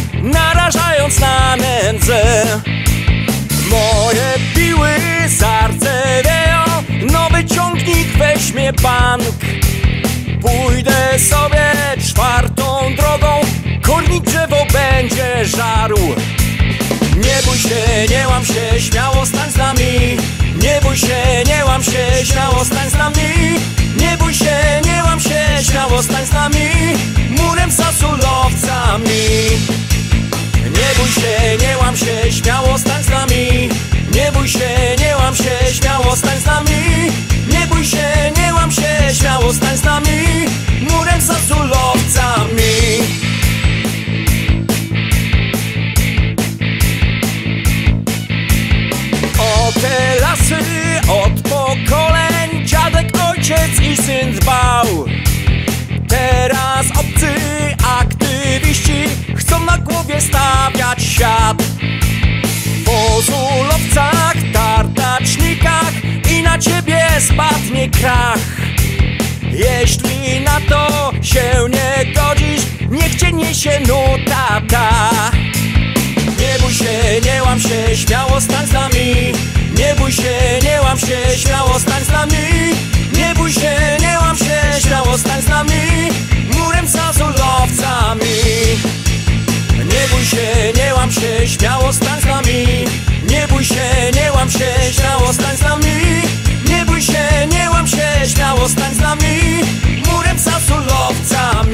narażając na nędzę. Moje piły zardzewiają, nowy ciągnik weźmie bank. Pójdę sobie czwartą drogą, kornik drzewo będzie żarł. Nie bój się, nie łam się, śmiało stań z nami. Nie bój się, nie łam się, śmiało stań z nami. Nie bój się, nie łam się, śmiało stań z nami. Murem za Sulowcami. Nie bój się, nie łam się, śmiało stań z nami. Nie bój się, nie łam się, śmiało stań z nami. Nie bój się, nie łam się, śmiało stań z nami. Murem za Sulowcami. O te lasy od pokoleń dziadek, ojciec i syn dbał. Teraz obcy aktywiści chcą na głowie stawiać świat. Po Zulowcach, tartacznikach i na ciebie spadnie krach. Jeśli na to się nie godzisz, niech cię niesie nuta ta. Nie bój się, nie łam się, śmiało stań z nami. Nie bój się, nie łam się, śmiało stań z nami. Nie bój się, nie łam się, śmiało stań z nami. Murem za Zulowcami. Nie bój się, nie łam się, śmiało stań z nami. Nie bój się, nie łam się, śmiało stań z nami. Nie bój się, nie łam się, śmiało stań z nami. Murem za Zulowcami.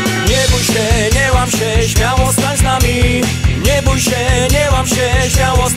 Śmiało stań z nami. Nie bój się, nie łam się, śmiało